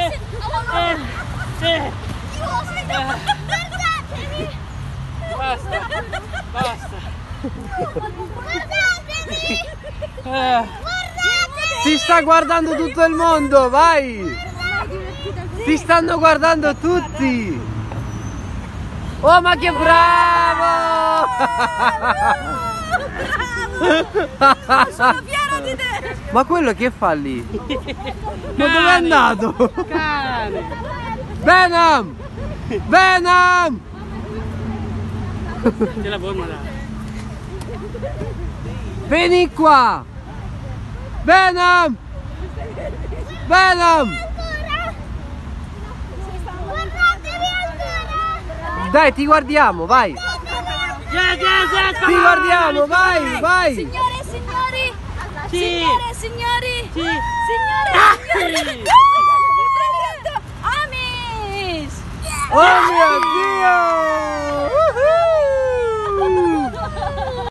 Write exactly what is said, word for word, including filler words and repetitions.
eh. Basta, basta. Guardatemi! Eh. Ti sta guardando tutto il mondo, vai! Ti stanno guardando tutti! Oh, ma che bravo! Bravo! Sono fiera di te! Ma quello che fa lì? Ma dove è andato? Cane! Venom! Venom! Te la forma là. Vieni qua! Venom! Venom! Guardatevi ancora! Dai, ti guardiamo, vai! Yes, yes, yes, Ti guardiamo, vai, vai! Signore e signori! Sì. Signore e signori! Sì. Signore Ah, e signori! sì. Amis! Oh mio Dio!